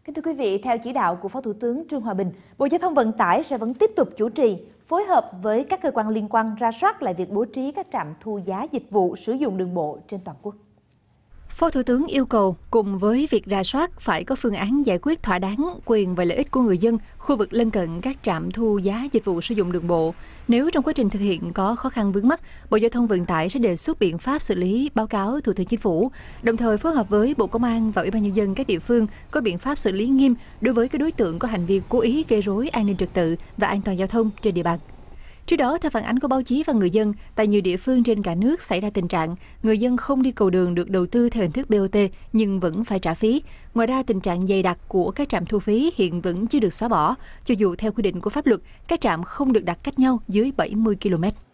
Kính thưa quý vị, theo chỉ đạo của Phó Thủ tướng Trương Hòa Bình, Bộ Giao thông Vận tải sẽ vẫn tiếp tục chủ trì, phối hợp với các cơ quan liên quan rà soát lại việc bố trí các trạm thu giá dịch vụ sử dụng đường bộ trên toàn quốc. Phó Thủ tướng yêu cầu cùng với việc rà soát phải có phương án giải quyết thỏa đáng quyền và lợi ích của người dân khu vực lân cận các trạm thu giá dịch vụ sử dụng đường bộ. Nếu trong quá trình thực hiện có khó khăn vướng mắc, Bộ Giao thông Vận tải sẽ đề xuất biện pháp xử lý, báo cáo Thủ tướng Chính phủ, đồng thời phối hợp với Bộ Công an và Ủy ban Nhân dân các địa phương có biện pháp xử lý nghiêm đối với các đối tượng có hành vi cố ý gây rối an ninh trật tự và an toàn giao thông trên địa bàn. Trước đó, theo phản ánh của báo chí và người dân, tại nhiều địa phương trên cả nước xảy ra tình trạng người dân không đi cầu đường được đầu tư theo hình thức BOT nhưng vẫn phải trả phí. Ngoài ra, tình trạng dày đặc của các trạm thu phí hiện vẫn chưa được xóa bỏ, cho dù theo quy định của pháp luật, các trạm không được đặt cách nhau dưới 70 km.